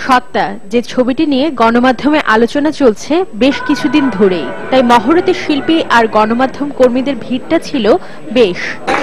সত্তা যে ছবিটি নিয়ে গণমাধ্যমে আলোচনা চলছে বেশ কিছুদিন ধরেই, তাই মহরতে শিল্পী আর গণমাধ্যম কর্মীদের ভিড়টা ছিল বেশ।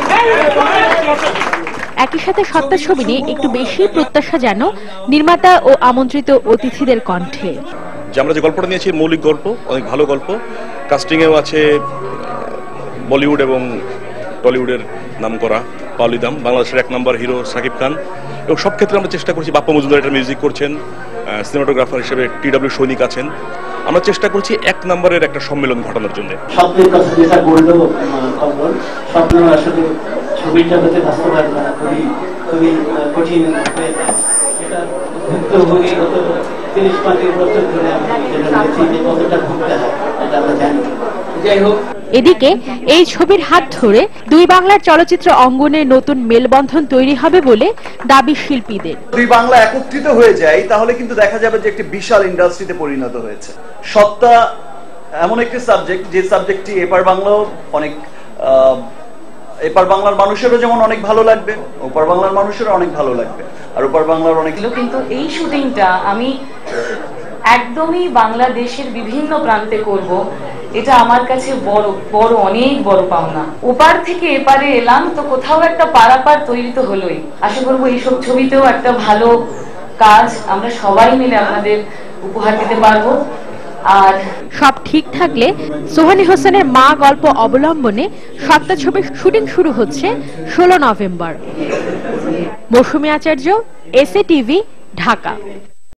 একই সাথে সত্তা ছবি নিয়ে একটু বেশি প্রত্যাশা যেন নির্মাতা ও আমন্ত্রিত অতিথিদের কণ্ঠে। আমরা যে গল্পটা নিয়েছি মৌলিক গল্প, অনেক ভালো গল্প, কাস্টিংয়েও আছে বলিউড এবং টলিউডের নাম করা পাওলিদাম, বাংলাদেশের 1 নম্বর হিরো সাকিব খান, এবং সব ক্ষেত্রে আমরা চেষ্টা করছি। বাপ্পা মজুমদার এটা মিউজিক করছেন, সিনেমাটোগ্রাফার হিসেবে টি.ডব্লিউ. সৈনিক আছেন। আমরা চেষ্টা করছি 1 নম্বরের একটা সম্মেলন ঘটানোর জন্য। স্বপ্নের কথা যেটা বললো স্বপ্নের আসলে ছবির জগতে বাস্তবায়ন করা খুবই কঠিন হয়ে যায়। এটা ভুক্তভোগী গত 30-35 বছর ধরে আমরা কতটা ভুগতে হয় এটা আমরা জানি। যাই হোক, এদিকে এই ছবির হাত ধরে দুই বাংলার চলচ্চিত্র অঙ্গনে নতুন মেলবন্ধন তৈরি হবে বলে দাবি শিল্পীদের। দুই বাংলা একত্রিত হয়ে যায় তাহলে কিন্তু দেখা যাবে যে একটি বিশাল ইন্ডাস্ট্রিতে পরিণত হয়েছে। সত্তা এমন একটি সাবজেক্ট যে সাবজেক্টটি এপার বাংলাও অনেক, এপার বাংলার মানুষেরও যেমন অনেক ভালো লাগবে, ওপার বাংলার মানুষেরও অনেক ভালো লাগবে, আর ওপার বাংলার অনেক। কিন্তু এই শুটিংটা আমি একদমই বাংলাদেশের বিভিন্ন প্রান্তে করব, এটা আমার কাছে বড় অনেক বড় পাওনা। ওপার থেকে এপারে এলাম তো কোথাও একটা পারাপার তৈরি তো হলোই। আশা করবো এইসব ছবিতেও একটা ভালো কাজ আমরা সবাই মিলে আপনাদের উপহার দিতে পারবো। আর সব ঠিক থাকলে সোহানী হোসেনের মা গল্প অবলম্বনে সত্তা ছবির শুটিং শুরু হচ্ছে 16 November. Mousumi Acharya, SA TV, Dhaka.